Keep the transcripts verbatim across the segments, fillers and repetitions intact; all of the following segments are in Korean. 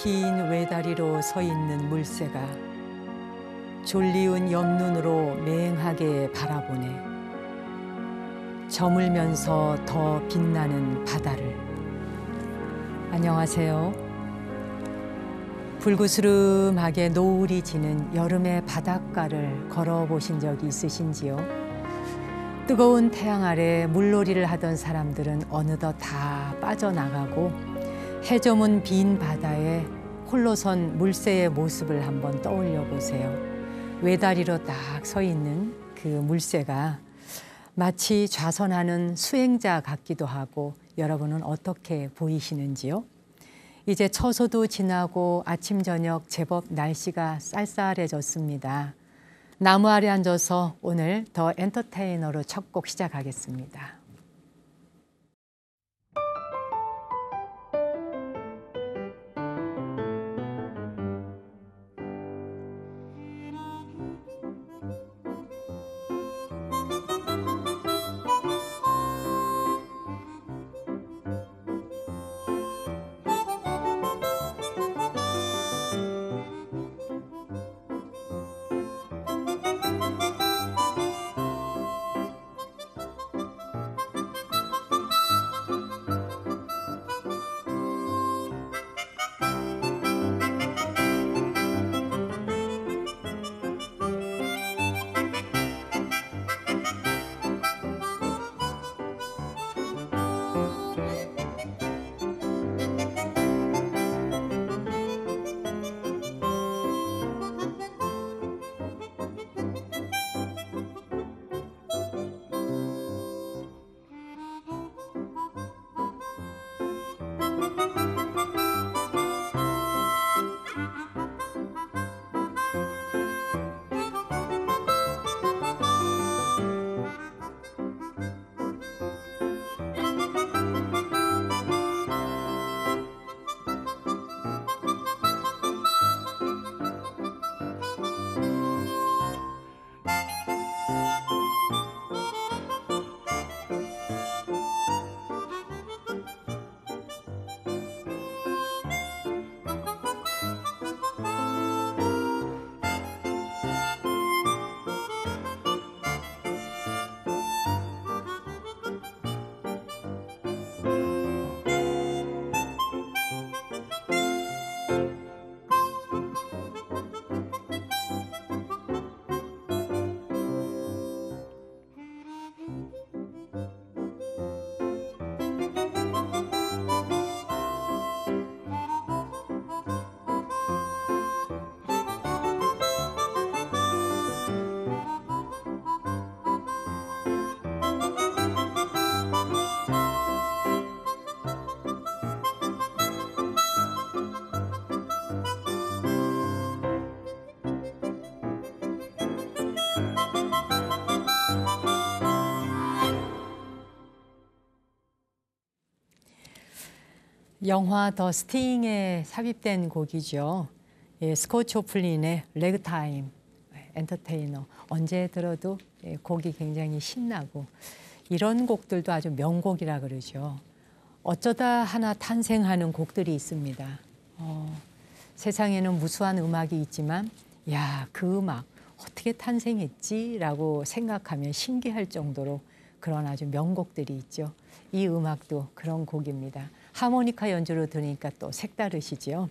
긴 외다리로 서 있는 물새가 졸리운 옆눈으로 맹하게 바라보네. 저물면서 더 빛나는 바다를. 안녕하세요. 불구스름하게 노을이 지는 여름의 바닷가를 걸어보신 적이 있으신지요? 뜨거운 태양 아래 물놀이를 하던 사람들은 어느덧 다 빠져나가고 해저문 빈 바다에 홀로 선 물새의 모습을 한번 떠올려 보세요. 외다리로 딱 서 있는 그 물새가 마치 좌선하는 수행자 같기도 하고, 여러분은 어떻게 보이시는지요? 이제 처소도 지나고 아침 저녁 제법 날씨가 쌀쌀해졌습니다. 나무 아래 앉아서 오늘 더 엔터테이너로 첫 곡 시작하겠습니다. 영화 더 스팅에 삽입된 곡이죠. 예, 스콧 조플린의 레그타임, 엔터테이너. 언제 들어도 예, 곡이 굉장히 신나고, 이런 곡들도 아주 명곡이라 그러죠. 어쩌다 하나 탄생하는 곡들이 있습니다. 어, 세상에는 무수한 음악이 있지만 야, 그 음악 어떻게 탄생했지? 라고 생각하면 신기할 정도로 그런 아주 명곡들이 있죠. 이 음악도 그런 곡입니다. 하모니카 연주로 들으니까 또 색다르시죠.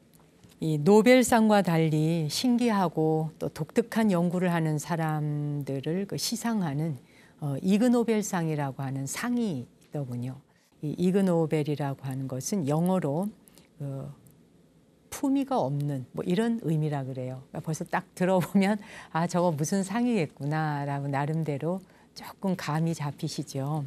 이 노벨상과 달리 신기하고 또 독특한 연구를 하는 사람들을 그 시상하는 어, 이그노벨상이라고 하는 상이 있더군요. 이 이그노벨이라고 하는 것은 영어로 그 품위가 없는 뭐 이런 의미라 그래요. 그러니까 벌써 딱 들어보면 아, 저거 무슨 상이겠구나라고 나름대로 조금 감이 잡히시죠.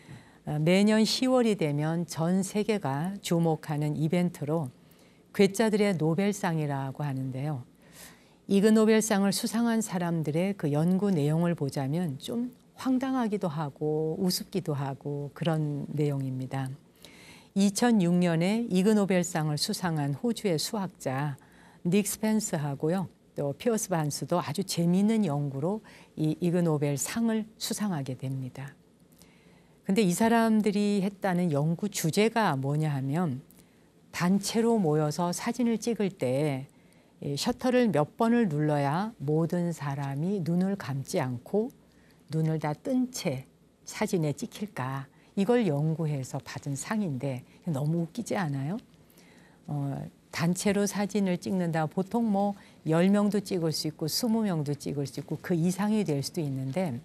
매년 시월이 되면 전 세계가 주목하는 이벤트로 괴짜들의 노벨상이라고 하는데요. 이그노벨상을 수상한 사람들의 그 연구 내용을 보자면 좀 황당하기도 하고 우습기도 하고 그런 내용입니다. 이천육 년에 이그노벨상을 수상한 호주의 수학자 닉 스펜스하고요, 또 피어스 반스도 아주 재미있는 연구로 이 이그노벨상을 수상하게 됩니다. 근데 이 사람들이 했다는 연구 주제가 뭐냐 하면 단체로 모여서 사진을 찍을 때 셔터를 몇 번을 눌러야 모든 사람이 눈을 감지 않고 눈을 다 뜬 채 사진에 찍힐까, 이걸 연구해서 받은 상인데 너무 웃기지 않아요? 어, 단체로 사진을 찍는다. 보통 뭐 열 명도 찍을 수 있고 스무 명도 찍을 수 있고 그 이상이 될 수도 있는데,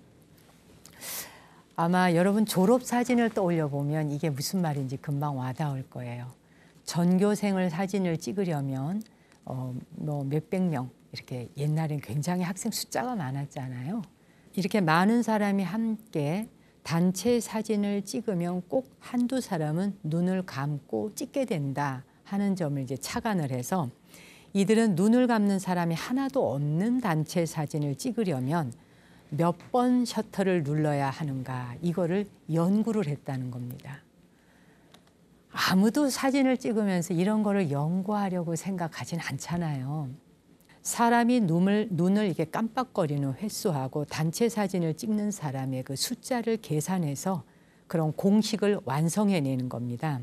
아마 여러분 졸업 사진을 떠올려 보면 이게 무슨 말인지 금방 와닿을 거예요. 전교생을 사진을 찍으려면 어, 뭐 몇백 명, 이렇게 옛날엔 굉장히 학생 숫자가 많았잖아요. 이렇게 많은 사람이 함께 단체 사진을 찍으면 꼭 한두 사람은 눈을 감고 찍게 된다 하는 점을 이제 착안을 해서, 이들은 눈을 감는 사람이 하나도 없는 단체 사진을 찍으려면 몇 번 셔터를 눌러야 하는가, 이거를 연구를 했다는 겁니다. 아무도 사진을 찍으면서 이런 거를 연구하려고 생각하진 않잖아요. 사람이 눈을, 눈을 이렇게 깜빡거리는 횟수하고 단체 사진을 찍는 사람의 그 숫자를 계산해서 그런 공식을 완성해내는 겁니다.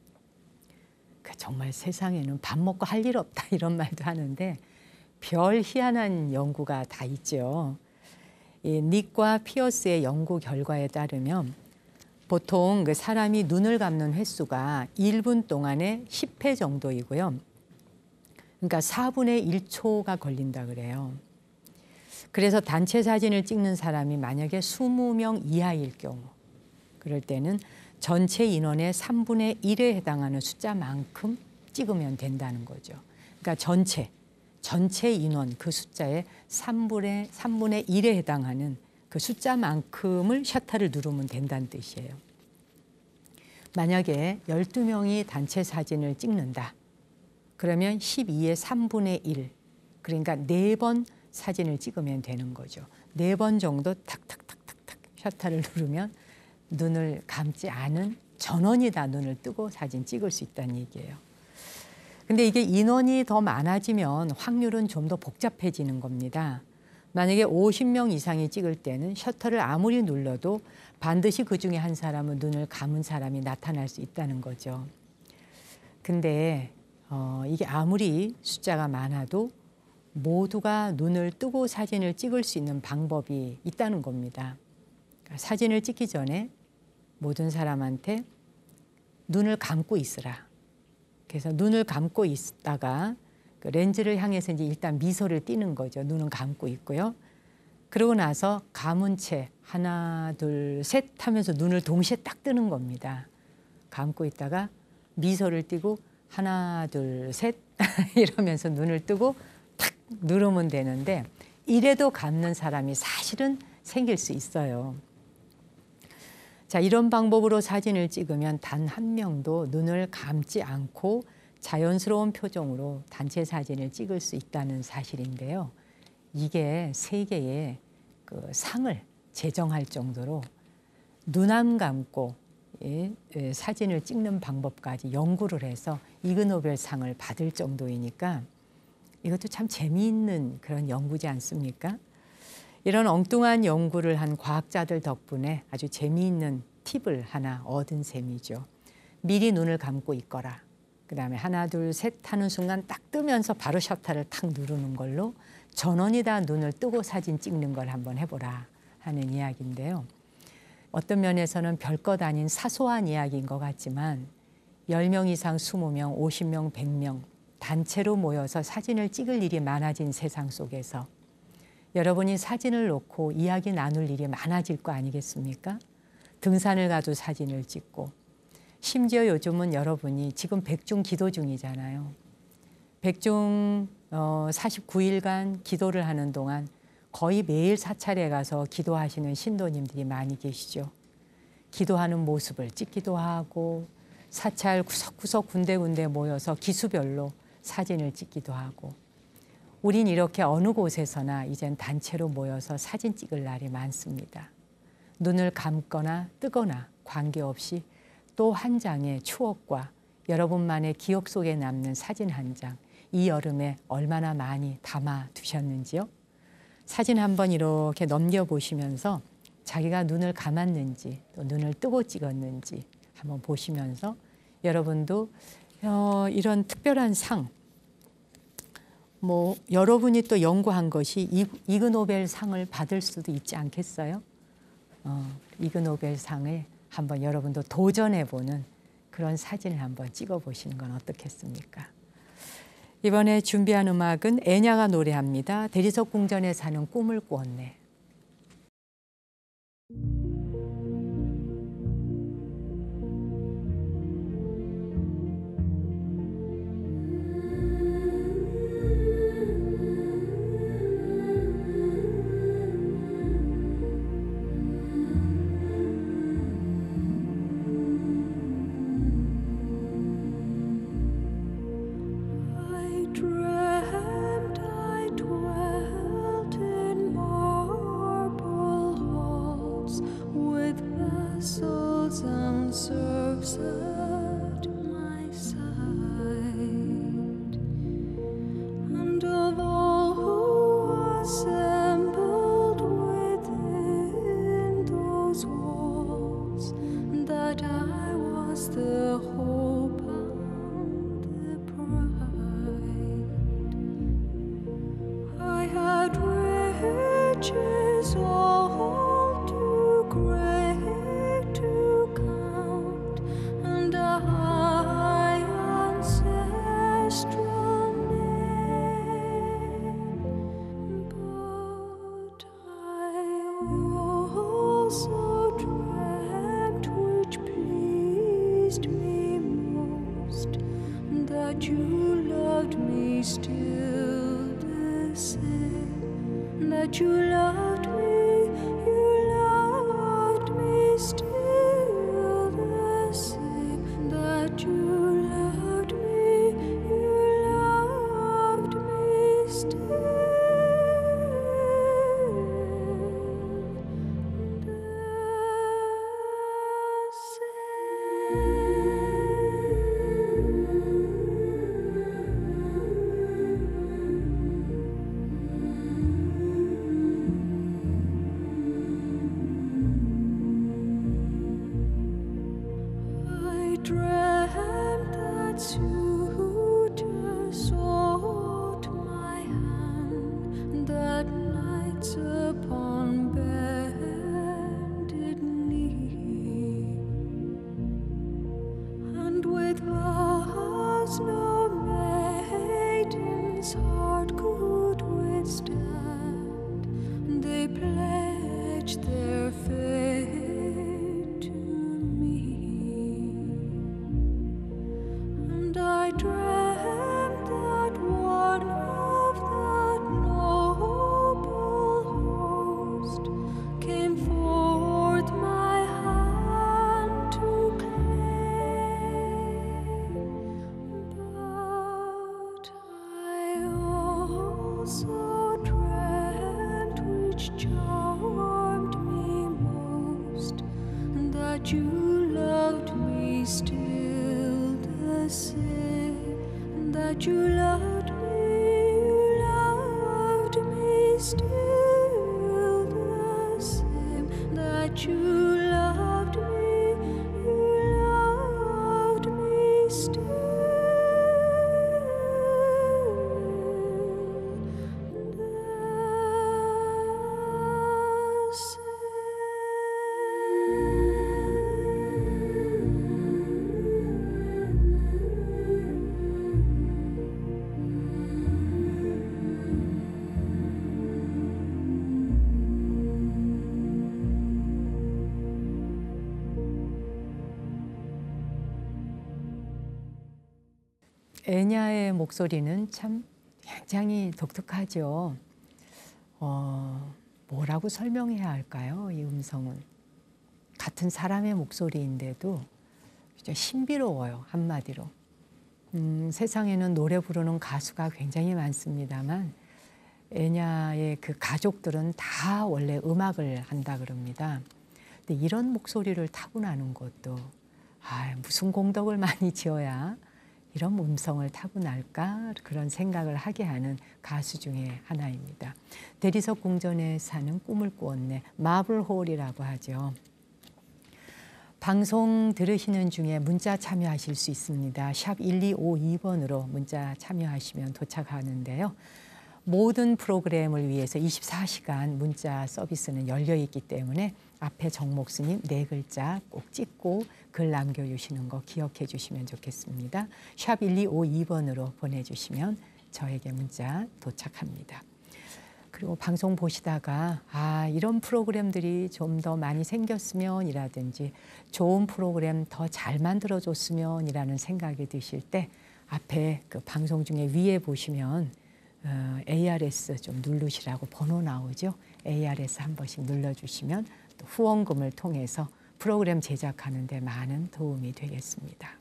정말 세상에는 밥 먹고 할 일 없다 이런 말도 하는데 별 희한한 연구가 다 있죠. 이 닉과 피어스의 연구 결과에 따르면 보통 그 사람이 눈을 감는 횟수가 일 분 동안에 십 회 정도이고요. 그러니까 사분의 일 초가 걸린다 그래요. 그래서 단체 사진을 찍는 사람이 만약에 이십 명 이하일 경우, 그럴 때는 전체 인원의 삼분의 일에 해당하는 숫자만큼 찍으면 된다는 거죠. 그러니까 전체, 전체 인원 그 숫자의 삼분의, 삼분의 일에 해당하는 그 숫자만큼을 셔터를 누르면 된다는 뜻이에요. 만약에 열두 명이 단체 사진을 찍는다. 그러면 십이의 삼분의 일, 그러니까 네 번 사진을 찍으면 되는 거죠. 네 번 정도 탁탁탁탁탁 셔터를 누르면 눈을 감지 않은 전원이 다 눈을 뜨고 사진 찍을 수 있다는 얘기예요. 근데 이게 인원이 더 많아지면 확률은 좀 더 복잡해지는 겁니다. 만약에 오십 명 이상이 찍을 때는 셔터를 아무리 눌러도 반드시 그중에 한 사람은 눈을 감은 사람이 나타날 수 있다는 거죠. 근데 어, 이게 아무리 숫자가 많아도 모두가 눈을 뜨고 사진을 찍을 수 있는 방법이 있다는 겁니다. 사진을 찍기 전에 모든 사람한테 눈을 감고 있으라. 그래서 눈을 감고 있다가 그 렌즈를 향해서 이제 일단 미소를 띠는 거죠. 눈은 감고 있고요. 그러고 나서 감은 채 하나, 둘, 셋 하면서 눈을 동시에 딱 뜨는 겁니다. 감고 있다가 미소를 띠고 하나, 둘, 셋 이러면서 눈을 뜨고 탁 누르면 되는데, 이래도 감는 사람이 사실은 생길 수 있어요. 자, 이런 방법으로 사진을 찍으면 단 한 명도 눈을 감지 않고 자연스러운 표정으로 단체 사진을 찍을 수 있다는 사실인데요. 이게 세계에 그 상을 제정할 정도로 눈 안 감고 예, 예, 사진을 찍는 방법까지 연구를 해서 이그노벨상을 받을 정도이니까 이것도 참 재미있는 그런 연구지 않습니까? 이런 엉뚱한 연구를 한 과학자들 덕분에 아주 재미있는 팁을 하나 얻은 셈이죠. 미리 눈을 감고 있거라. 그 다음에 하나, 둘, 셋 하는 순간 딱 뜨면서 바로 셔터를 탁 누르는 걸로 전원이 다 눈을 뜨고 사진 찍는 걸 한번 해보라 하는 이야기인데요. 어떤 면에서는 별것 아닌 사소한 이야기인 것 같지만 열 명 이상 이십 명, 오십 명, 백 명 단체로 모여서 사진을 찍을 일이 많아진 세상 속에서 여러분이 사진을 놓고 이야기 나눌 일이 많아질 거 아니겠습니까? 등산을 가도 사진을 찍고, 심지어 요즘은 여러분이 지금 백중 기도 중이잖아요. 백중 어, 사십구 일간 기도를 하는 동안 거의 매일 사찰에 가서 기도하시는 신도님들이 많이 계시죠. 기도하는 모습을 찍기도 하고 사찰 구석구석 군데군데 모여서 기수별로 사진을 찍기도 하고, 우린 이렇게 어느 곳에서나 이젠 단체로 모여서 사진 찍을 날이 많습니다. 눈을 감거나 뜨거나 관계없이 또 한 장의 추억과 여러분만의 기억 속에 남는 사진 한 장, 이 여름에 얼마나 많이 담아 두셨는지요? 사진 한번 이렇게 넘겨보시면서 자기가 눈을 감았는지 또 눈을 뜨고 찍었는지 한번 보시면서 여러분도 어, 이런 특별한 상, 뭐 여러분이 또 연구한 것이 이, 이그노벨 상을 받을 수도 있지 않겠어요? 어, 이그노벨 상을 한번 여러분도 도전해보는 그런 사진을 한번 찍어보시는 건 어떻겠습니까? 이번에 준비한 음악은 애냐가 노래합니다. 대리석 궁전에 사는 꿈을 꾸었네. 애냐의 목소리는 참 굉장히 독특하죠. 어, 뭐라고 설명해야 할까요? 이 음성은. 같은 사람의 목소리인데도 진짜 신비로워요, 한마디로. 음, 세상에는 노래 부르는 가수가 굉장히 많습니다만 애냐의 그 가족들은 다 원래 음악을 한다 그럽니다. 근데 이런 목소리를 타고나는 것도 아, 무슨 공덕을 많이 지어야 이런 음성을 타고날까 그런 생각을 하게 하는 가수 중에 하나입니다. 대리석 궁전에 사는 꿈을 꾸었네. 마블홀이라고 하죠. 방송 들으시는 중에 문자 참여하실 수 있습니다. 샵 일이오이 번으로 문자 참여하시면 도착하는데요. 모든 프로그램을 위해서 이십사 시간 문자 서비스는 열려 있기 때문에 앞에 정목스님 네 글자 꼭 찍고 글 남겨주시는 거 기억해 주시면 좋겠습니다. 샵 일이오이 번으로 보내주시면 저에게 문자 도착합니다. 그리고 방송 보시다가 아 이런 프로그램들이 좀 더 많이 생겼으면 이라든지 좋은 프로그램 더 잘 만들어줬으면 이라는 생각이 드실 때 앞에 그 방송 중에 위에 보시면 어, 에이아르에스 좀 누르시라고 번호 나오죠. 에이아르에스 한 번씩 눌러주시면 또 후원금을 통해서 프로그램 제작하는 데 많은 도움이 되겠습니다.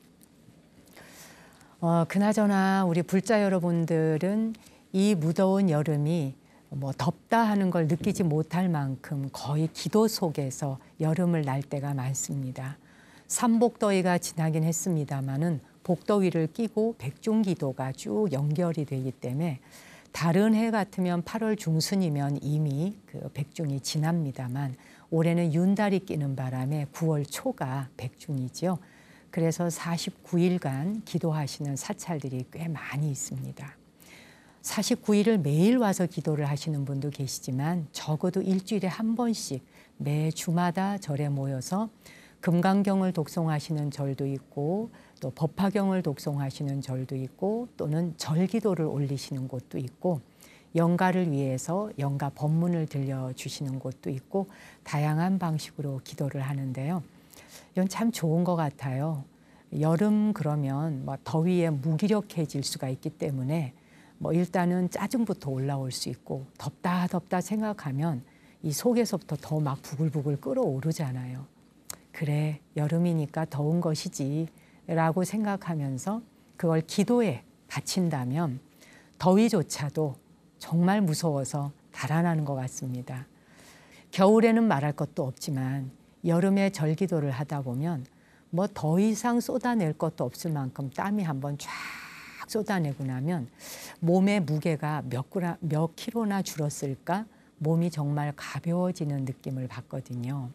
어, 그나저나 우리 불자 여러분들은 이 무더운 여름이 뭐 덥다 하는 걸 느끼지 못할 만큼 거의 기도 속에서 여름을 날 때가 많습니다. 삼복더위가 지나긴 했습니다마는 복더위를 끼고 백중기도가 쭉 연결이 되기 때문에 다른 해 같으면 팔월 중순이면 이미 그 백중이 지납니다만 올해는 윤달이 끼는 바람에 구월 초가 백중이죠. 그래서 사십구 일간 기도하시는 사찰들이 꽤 많이 있습니다. 사십구 일을 매일 와서 기도를 하시는 분도 계시지만 적어도 일주일에 한 번씩 매 주마다 절에 모여서 금강경을 독송하시는 절도 있고 또 법화경을 독송하시는 절도 있고 또는 절기도를 올리시는 곳도 있고 영가를 위해서 영가 법문을 들려주시는 곳도 있고 다양한 방식으로 기도를 하는데요. 이건 참 좋은 것 같아요. 여름 그러면 뭐 더위에 무기력해질 수가 있기 때문에 뭐 일단은 짜증부터 올라올 수 있고 덥다 덥다 생각하면 이 속에서부터 더 막 부글부글 끓어오르잖아요. 그래 여름이니까 더운 것이지 라고 생각하면서 그걸 기도에 바친다면 더위조차도 정말 무서워서 달아나는 것 같습니다. 겨울에는 말할 것도 없지만 여름에 절기도를 하다 보면 뭐 더 이상 쏟아낼 것도 없을 만큼 땀이 한번 쫙 쏟아내고 나면 몸의 무게가 몇 그램, 몇 킬로나 줄었을까 몸이 정말 가벼워지는 느낌을 받거든요.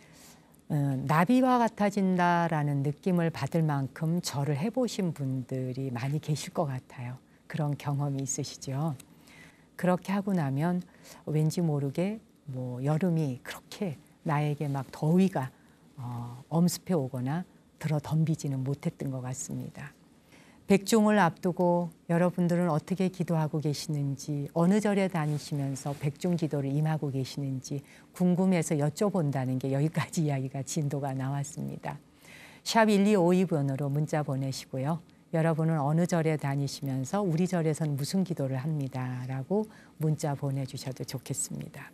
어, 나비와 같아진다라는 느낌을 받을 만큼 절을 해보신 분들이 많이 계실 것 같아요. 그런 경험이 있으시죠. 그렇게 하고 나면 왠지 모르게 뭐 여름이 그렇게 나에게 막 더위가 어, 엄습해 오거나 들어 덤비지는 못했던 것 같습니다. 백중을 앞두고 여러분들은 어떻게 기도하고 계시는지 어느 절에 다니시면서 백중 기도를 임하고 계시는지 궁금해서 여쭤본다는 게 여기까지 이야기가 진도가 나왔습니다. 샵 일이오이 번으로 문자 보내시고요. 여러분은 어느 절에 다니시면서 우리 절에서는 무슨 기도를 합니다 라고 문자 보내주셔도 좋겠습니다.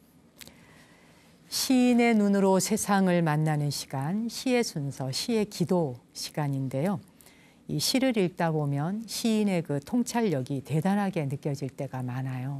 시인의 눈으로 세상을 만나는 시간, 시의 순서, 시의 기도 시간인데요. 이 시를 읽다 보면 시인의 그 통찰력이 대단하게 느껴질 때가 많아요.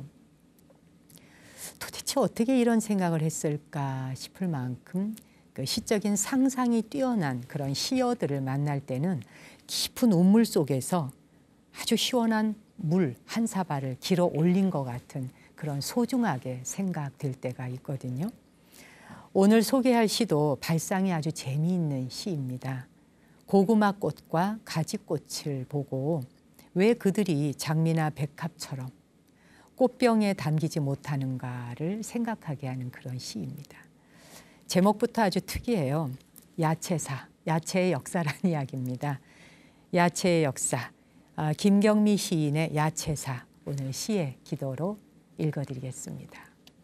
도대체 어떻게 이런 생각을 했을까 싶을 만큼 그 시적인 상상이 뛰어난 그런 시어들을 만날 때는 깊은 운물 속에서 아주 시원한 물 한 사발을 길어 올린 것 같은 그런 소중하게 생각될 때가 있거든요. 오늘 소개할 시도 발상이 아주 재미있는 시입니다. 고구마 꽃과 가지꽃을 보고 왜 그들이 장미나 백합처럼 꽃병에 담기지 못하는가를 생각하게 하는 그런 시입니다. 제목부터 아주 특이해요. 야채사, 야채의 역사라는 이야기입니다. 야채의 역사, 아, 김경미 시인의 야채사, 오늘 시의 기도로 읽어드리겠습니다.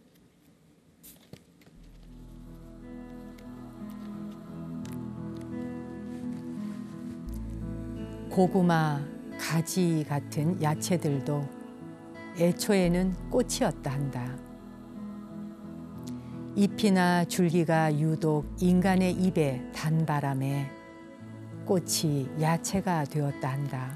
고구마, 가지 같은 야채들도 애초에는 꽃이었다 한다. 잎이나 줄기가 유독 인간의 입에 단 바람에 꽃이 야채가 되었다 한다.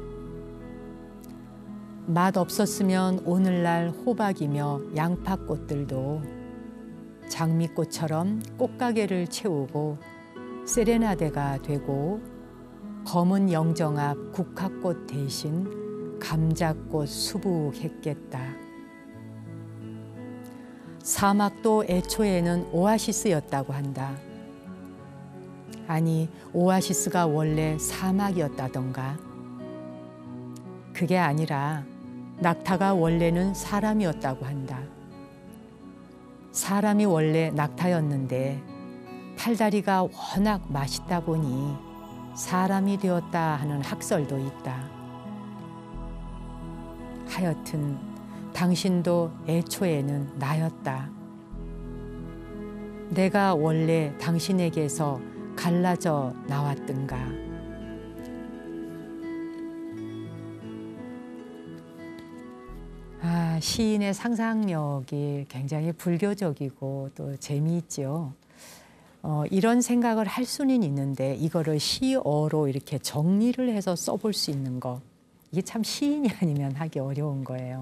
맛 없었으면 오늘날 호박이며 양파꽃들도 장미꽃처럼 꽃가게를 채우고 세레나데가 되고 검은 영정 앞 국화꽃 대신 감자꽃 수북했겠다. 사막도 애초에는 오아시스였다고 한다. 아니, 오아시스가 원래 사막이었다던가. 그게 아니라 낙타가 원래는 사람이었다고 한다. 사람이 원래 낙타였는데 팔다리가 워낙 맛있다 보니 사람이 되었다 하는 학설도 있다. 하여튼 당신도 애초에는 나였다. 내가 원래 당신에게서 갈라져 나왔던가. 아, 시인의 상상력이 굉장히 불교적이고 또 재미있죠. 어, 이런 생각을 할 수는 있는데 이거를 시어로 이렇게 정리를 해서 써볼 수 있는 거, 이게 참 시인이 아니면 하기 어려운 거예요.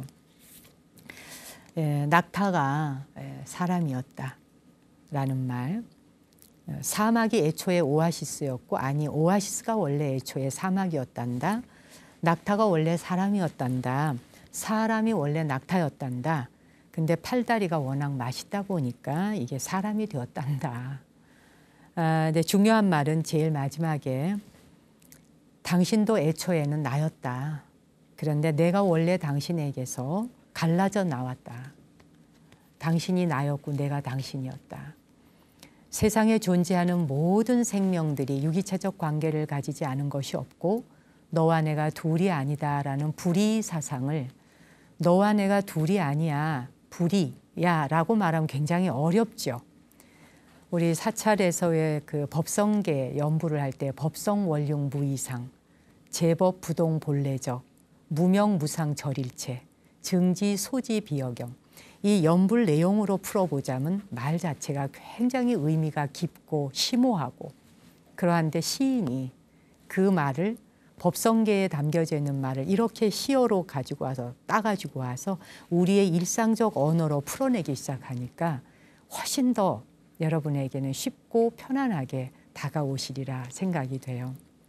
예, 낙타가 예, 사람이었다라는 말. 사막이 애초에 오아시스였고, 아니 오아시스가 원래 애초에 사막이었단다. 낙타가 원래 사람이었단다. 사람이 원래 낙타였단다. 근데 팔다리가 워낙 맛있다 보니까 이게 사람이 되었단다. 아, 근데 중요한 말은 제일 마지막에 당신도 애초에는 나였다. 그런데 내가 원래 당신에게서 갈라져 나왔다. 당신이 나였고 내가 당신이었다. 세상에 존재하는 모든 생명들이 유기체적 관계를 가지지 않은 것이 없고 너와 내가 둘이 아니다라는 불의 사상을 너와 내가 둘이 아니야, 불이야 라고 말하면 굉장히 어렵죠. 우리 사찰에서의 그 법성계 연부를 할 때 법성 원룡 무이상, 제법 부동 본래적, 무명 무상 절일체, 증지 소지 비여경, 이 연불 내용으로 풀어보자면 말 자체가 굉장히 의미가 깊고 심오하고, 그러한데 시인이 그 말을 법성계에 담겨져 있는 말을 이렇게 시어로 가지고 와서 따가지고 와서 우리의 일상적 언어로 풀어내기 시작하니까 훨씬 더 여러분에게는 쉽고 편안하게 다가오시리라 생각이 돼요.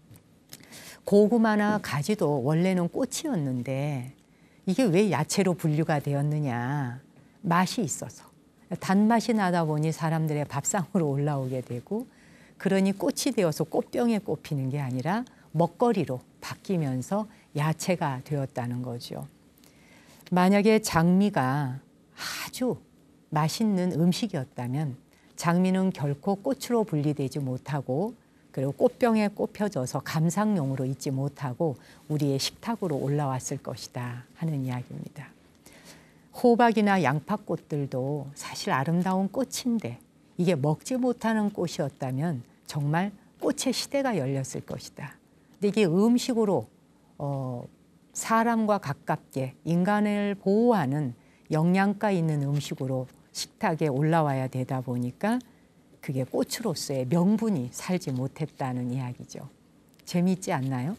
고구마나 가지도 원래는 꽃이었는데 이게 왜 야채로 분류가 되었느냐. 맛이 있어서. 단맛이 나다 보니 사람들의 밥상으로 올라오게 되고, 그러니 꽃이 되어서 꽃병에 꼽히는 게 아니라 먹거리로 바뀌면서 야채가 되었다는 거죠. 만약에 장미가 아주 맛있는 음식이었다면 장미는 결코 꽃으로 분리되지 못하고, 그리고 꽃병에 꼽혀져서 감상용으로 있지 못하고 우리의 식탁으로 올라왔을 것이다 하는 이야기입니다. 호박이나 양파꽃들도 사실 아름다운 꽃인데 이게 먹지 못하는 꽃이었다면 정말 꽃의 시대가 열렸을 것이다. 근데 이게 음식으로 어, 사람과 가깝게 인간을 보호하는 영양가 있는 음식으로 식탁에 올라와야 되다 보니까 그게 꽃으로서의 명분이 살지 못했다는 이야기죠. 재미있지 않나요?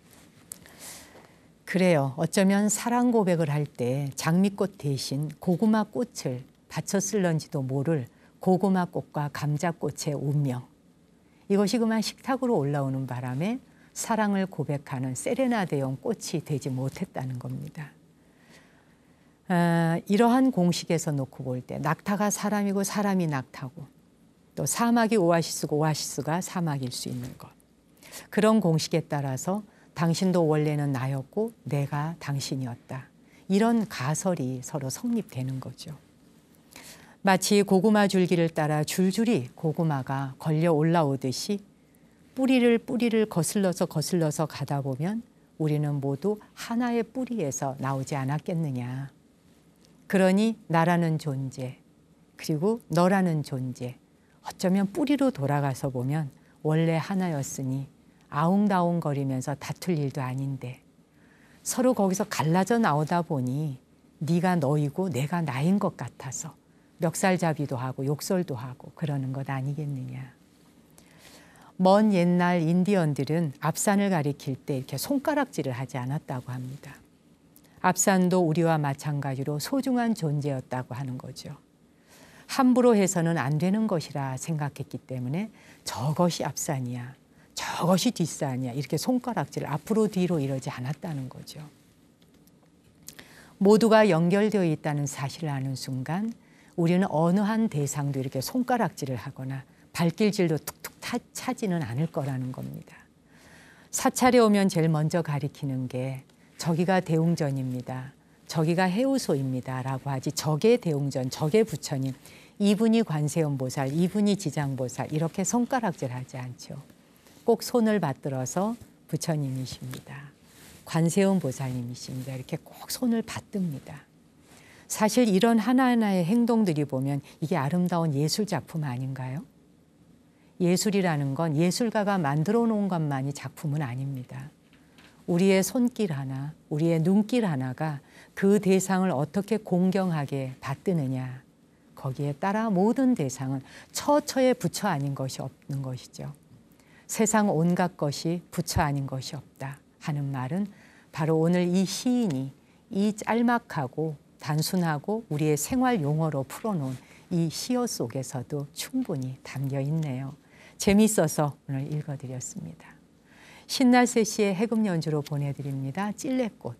그래요. 어쩌면 사랑 고백을 할 때 장미꽃 대신 고구마 꽃을 바쳤을런지도 모를 고구마 꽃과 감자꽃의 운명. 이것이 그만 식탁으로 올라오는 바람에 사랑을 고백하는 세레나데용 꽃이 되지 못했다는 겁니다. 아, 이러한 공식에서 놓고 볼 때 낙타가 사람이고 사람이 낙타고 또 사막이 오아시스고 오아시스가 사막일 수 있는 것. 그런 공식에 따라서 당신도 원래는 나였고 내가 당신이었다. 이런 가설이 서로 성립되는 거죠. 마치 고구마 줄기를 따라 줄줄이 고구마가 걸려 올라오듯이 뿌리를 뿌리를 거슬러서 거슬러서 가다 보면 우리는 모두 하나의 뿌리에서 나오지 않았겠느냐. 그러니 나라는 존재, 그리고 너라는 존재, 어쩌면 뿌리로 돌아가서 보면 원래 하나였으니 아웅다웅거리면서 다툴 일도 아닌데 서로 거기서 갈라져 나오다 보니 네가 너이고 내가 나인 것 같아서 멱살잡이도 하고 욕설도 하고 그러는 것 아니겠느냐. 먼 옛날 인디언들은 앞산을 가리킬 때 이렇게 손가락질을 하지 않았다고 합니다. 앞산도 우리와 마찬가지로 소중한 존재였다고 하는 거죠. 함부로 해서는 안 되는 것이라 생각했기 때문에 저것이 앞산이야, 저것이 뒷산이야 이렇게 손가락질을 앞으로 뒤로 이러지 않았다는 거죠. 모두가 연결되어 있다는 사실을 아는 순간 우리는 어느 한 대상도 이렇게 손가락질을 하거나 발길질도 툭툭 타, 차지는 않을 거라는 겁니다. 사찰에 오면 제일 먼저 가리키는 게 저기가 대웅전입니다. 저기가 해우소입니다. 라고 하지 저게 대웅전, 저게 부처님, 이분이 관세음보살, 이분이 지장보살 이렇게 손가락질하지 않죠. 꼭 손을 받들어서 부처님이십니다. 관세음보살님이십니다. 이렇게 꼭 손을 받듭니다. 사실 이런 하나하나의 행동들이 보면 이게 아름다운 예술작품 아닌가요? 예술이라는 건 예술가가 만들어 놓은 것만이 작품은 아닙니다. 우리의 손길 하나, 우리의 눈길 하나가 그 대상을 어떻게 공경하게 받드느냐. 거기에 따라 모든 대상은 처처에 부처 아닌 것이 없는 것이죠. 세상 온갖 것이 부처 아닌 것이 없다 하는 말은 바로 오늘 이 시인이 이 짤막하고 단순하고 우리의 생활 용어로 풀어놓은 이 시어 속에서도 충분히 담겨 있네요. 재미있어서 오늘 읽어드렸습니다. 신날새 씨의 해금 연주로 보내드립니다. 찔레꽃.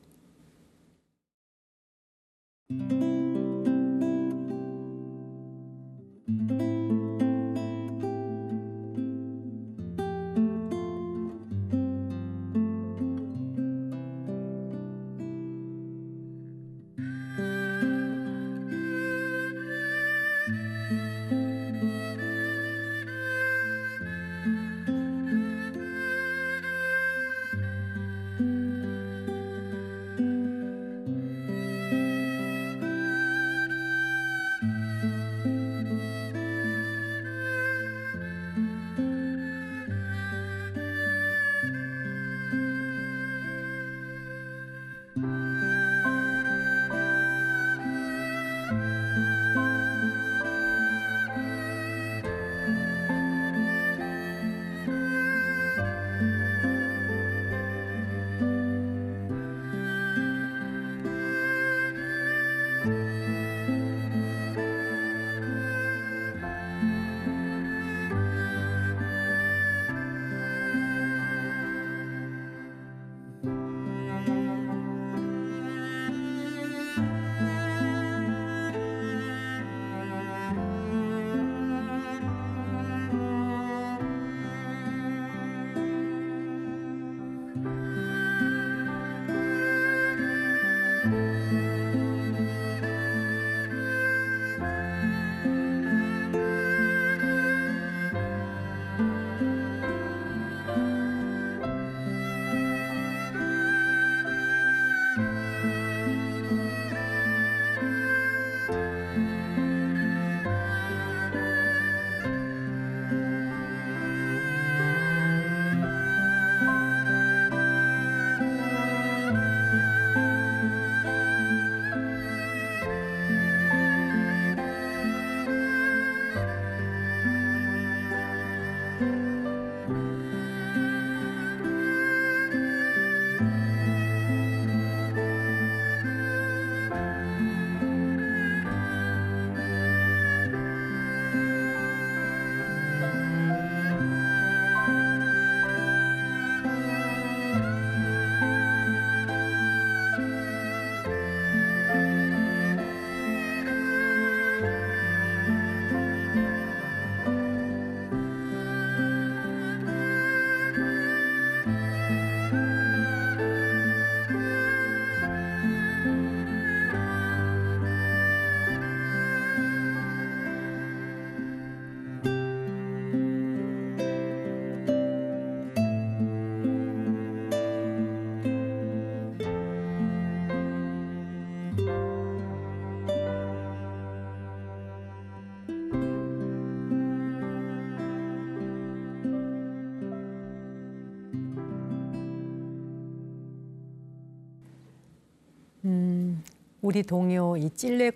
음, 우리 동요 이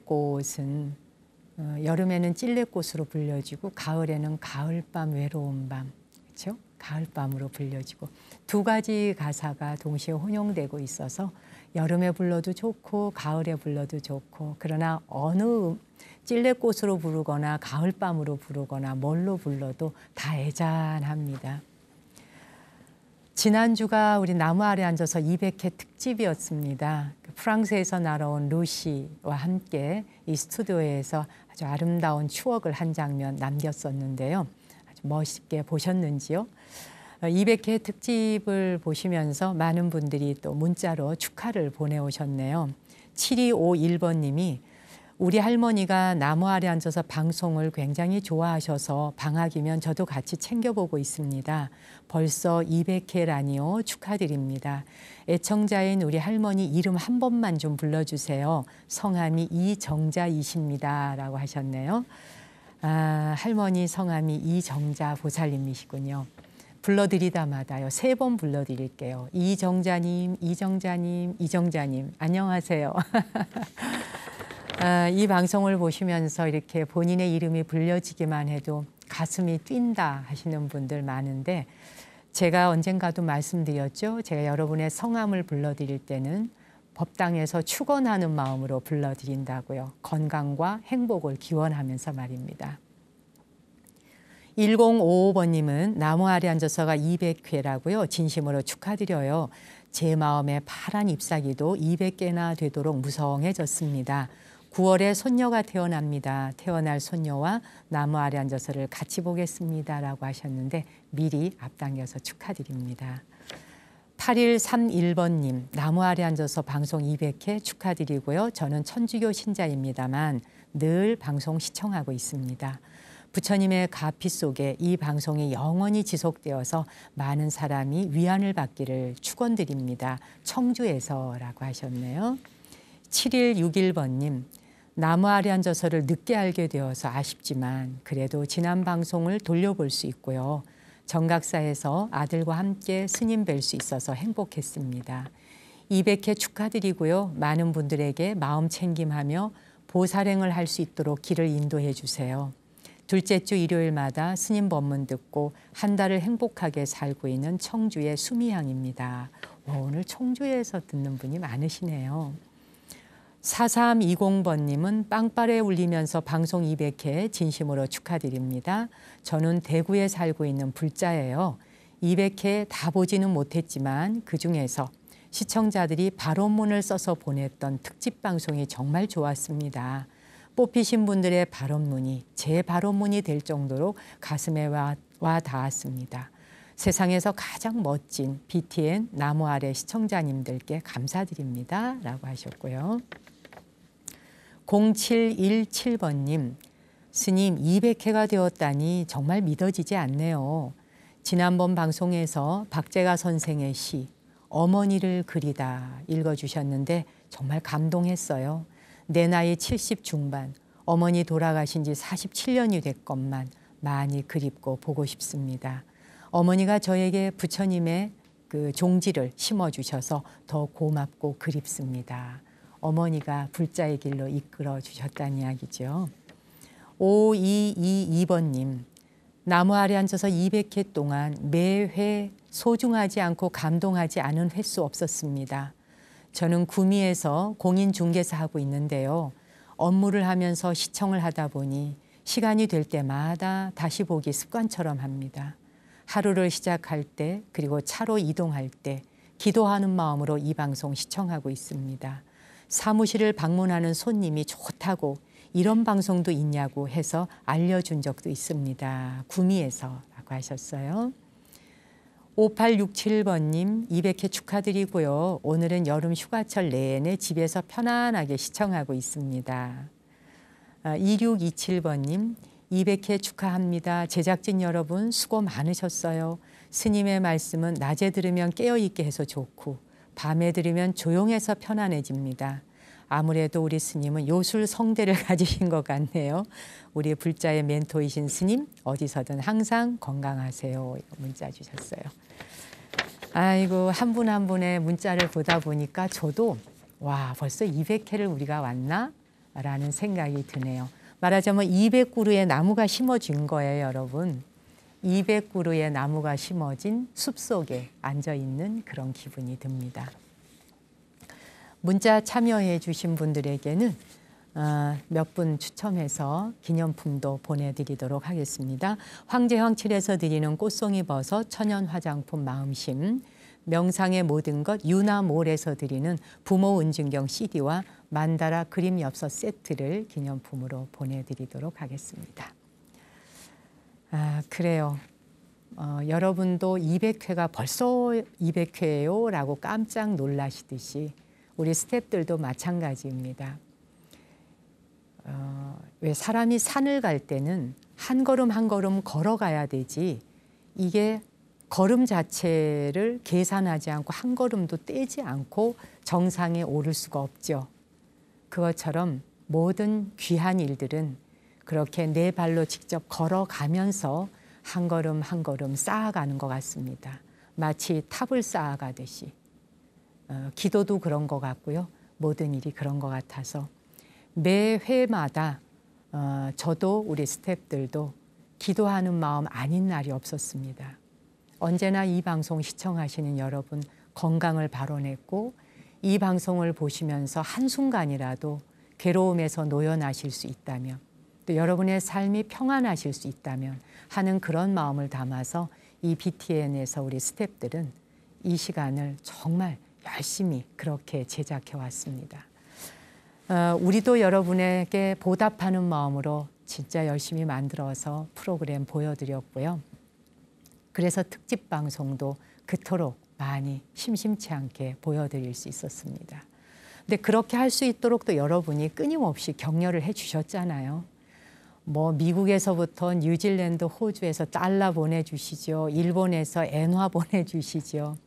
찔레꽃은 어, 여름에는 찔레꽃으로 불려지고 가을에는 가을밤 외로운 밤, 그렇죠? 가을밤으로 불려지고 두 가지 가사가 동시에 혼용되고 있어서 여름에 불러도 좋고 가을에 불러도 좋고, 그러나 어느 찔레꽃으로 부르거나 가을밤으로 부르거나 뭘로 불러도 다 애잔합니다. 지난주가 우리 나무 아래 앉아서 이백 회 특집이었습니다. 프랑스에서 날아온 루시와 함께 이 스튜디오에서 아주 아름다운 추억을 한 장면 남겼었는데요. 멋있게 보셨는지요? 이백 회 특집을 보시면서 많은 분들이 또 문자로 축하를 보내오셨네요. 칠이오일 번님이 우리 할머니가 나무 아래 앉아서 방송을 굉장히 좋아하셔서 방학이면 저도 같이 챙겨보고 있습니다. 벌써 이백 회라니요. 축하드립니다. 애청자인 우리 할머니 이름 한 번만 좀 불러주세요. 성함이 이정자이십니다. 라고 하셨네요. 아, 할머니 성함이 이정자 보살님이시군요. 불러드리다마다요. 세 번 불러드릴게요. 이정자님, 이정자님, 이정자님. 안녕하세요. 아, 이 방송을 보시면서 이렇게 본인의 이름이 불려지기만 해도 가슴이 뛴다 하시는 분들 많은데 제가 언젠가도 말씀드렸죠. 제가 여러분의 성함을 불러드릴 때는 법당에서 축원하는 마음으로 불러드린다고요. 건강과 행복을 기원하면서 말입니다. 일공오오 번님은 나무 아래 앉아서가 이백 회라고요. 진심으로 축하드려요. 제 마음에 파란 잎사귀도 이백 개나 되도록 무성해졌습니다. 구월에 손녀가 태어납니다. 태어날 손녀와 나무 아래 앉아서를 같이 보겠습니다. 라고 하셨는데 미리 앞당겨서 축하드립니다. 팔일삼일 번님, 나무 아래 앉아서 방송 이백 회 축하드리고요. 저는 천주교 신자입니다만 늘 방송 시청하고 있습니다. 부처님의 가피 속에 이 방송이 영원히 지속되어서 많은 사람이 위안을 받기를 축원드립니다. 청주에서라고 하셨네요. 칠일육일 번님, 나무 아래 앉아서를 늦게 알게 되어서 아쉽지만 그래도 지난 방송을 돌려볼 수 있고요. 정각사에서 아들과 함께 스님 뵐 수 있어서 행복했습니다. 이백 회 축하드리고요. 많은 분들에게 마음 챙김하며 보살행을 할 수 있도록 길을 인도해 주세요. 둘째 주 일요일마다 스님 법문 듣고 한 달을 행복하게 살고 있는 청주의 수미향입니다. 오늘 청주에서 듣는 분이 많으시네요. 사삼이공 번님은 빵빠레 울리면서 방송 이백 회 진심으로 축하드립니다. 저는 대구에 살고 있는 불자예요. 이백 회 다 보지는 못했지만 그중에서 시청자들이 발언문을 써서 보냈던 특집 방송이 정말 좋았습니다. 뽑히신 분들의 발언문이 제 발언문이 될 정도로 가슴에 와, 와 닿았습니다. 세상에서 가장 멋진 비티엔 나무 아래 시청자님들께 감사드립니다. 라고 하셨고요. 공칠일칠 번님, 스님 이백 회가 되었다니 정말 믿어지지 않네요. 지난번 방송에서 박재가 선생의 시 어머니를 그리다 읽어주셨는데 정말 감동했어요. 내 나이 칠십 중반, 어머니 돌아가신 지 사십칠 년이 됐건만 많이 그립고 보고 싶습니다. 어머니가 저에게 부처님의 그 종지를 심어주셔서 더 고맙고 그립습니다. 어머니가 불자의 길로 이끌어 주셨다는 이야기죠. 오이이이 번님, 나무 아래 앉아서 이백 회 동안 매회 소중하지 않고 감동하지 않은 횟수 없었습니다. 저는 구미에서 공인중개사 하고 있는데요. 업무를 하면서 시청을 하다 보니 시간이 될 때마다 다시 보기 습관처럼 합니다. 하루를 시작할 때 그리고 차로 이동할 때 기도하는 마음으로 이 방송 시청하고 있습니다. 사무실을 방문하는 손님이 좋다고 이런 방송도 있냐고 해서 알려준 적도 있습니다. 구미에서 라고 하셨어요. 오팔육칠 번님 이백 회 축하드리고요. 오늘은 여름 휴가철 내내 집에서 편안하게 시청하고 있습니다. 이육이칠 번님 이백 회 축하합니다. 제작진 여러분 수고 많으셨어요. 스님의 말씀은 낮에 들으면 깨어있게 해서 좋고 밤에 들으면 조용해서 편안해집니다. 아무래도 우리 스님은 요술 성대를 가지신 것 같네요. 우리 불자의 멘토이신 스님 어디서든 항상 건강하세요. 문자 주셨어요. 아이고 한 분 한 분의 문자를 보다 보니까 저도 와 벌써 이백 회를 우리가 왔나? 라는 생각이 드네요. 말하자면 이백 그루의 나무가 심어진 거예요, 여러분. 이백 그루의 나무가 심어진 숲속에 앉아있는 그런 기분이 듭니다. 문자 참여해 주신 분들에게는 몇 분 추첨해서 기념품도 보내드리도록 하겠습니다. 황제황칠에서 드리는 꽃송이 버섯 천연 화장품 마음심, 명상의 모든 것 유나몰에서 드리는 부모 은준경 씨디와 만다라 그림 엽서 세트를 기념품으로 보내드리도록 하겠습니다. 아, 그래요. 어, 여러분도 이백 회가 벌써 이백 회예요? 라고 깜짝 놀라시듯이 우리 스태프들도 마찬가지입니다. 어, 왜 사람이 산을 갈 때는 한 걸음 한 걸음 걸어가야 되지 이게 걸음 자체를 계산하지 않고 한 걸음도 떼지 않고 정상에 오를 수가 없죠. 그것처럼 모든 귀한 일들은 그렇게 내 발로 직접 걸어가면서 한 걸음 한 걸음 쌓아가는 것 같습니다. 마치 탑을 쌓아가듯이. 어, 기도도 그런 것 같고요. 모든 일이 그런 것 같아서 매 회마다 어, 저도 우리 스태프들도 기도하는 마음 아닌 날이 없었습니다. 언제나 이 방송 시청하시는 여러분 건강을 발원했고 이 방송을 보시면서 한순간이라도 괴로움에서 놓여나실 수 있다면 또 여러분의 삶이 평안하실 수 있다면 하는 그런 마음을 담아서 이 비티엔에서 우리 스태프들은 이 시간을 정말 열심히 그렇게 제작해 왔습니다. 어, 우리도 여러분에게 보답하는 마음으로 진짜 열심히 만들어서 프로그램 보여드렸고요. 그래서 특집 방송도 그토록 많이 심심치 않게 보여드릴 수 있었습니다. 근데 그렇게 할 수 있도록 또 여러분이 끊임없이 격려를 해 주셨잖아요. 뭐 미국에서부터 뉴질랜드, 호주에서 달러 보내주시죠. 일본에서 엔화 보내주시죠.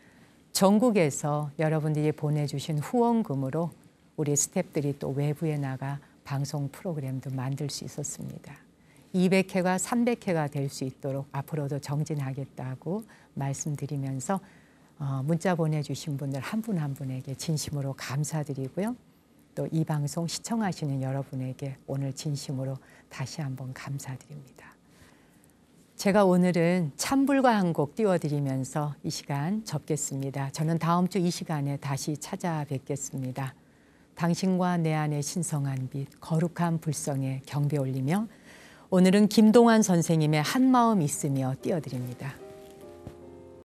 전국에서 여러분들이 보내주신 후원금으로 우리 스태프들이 또 외부에 나가 방송 프로그램도 만들 수 있었습니다. 이백 회가 삼백 회가 될 수 있도록 앞으로도 정진하겠다고 말씀드리면서 어, 문자 보내주신 분들 한 분 한 분에게 진심으로 감사드리고요. 또 이 방송 시청하시는 여러분에게 오늘 진심으로 다시 한번 감사드립니다. 제가 오늘은 찬불과 한 곡 띄워드리면서 이 시간 접겠습니다. 저는 다음 주 이 시간에 다시 찾아뵙겠습니다. 당신과 내 안의 신성한 빛, 거룩한 불성에 경배 올리며 오늘은 김동완 선생님의 한마음 있으며 띄워드립니다.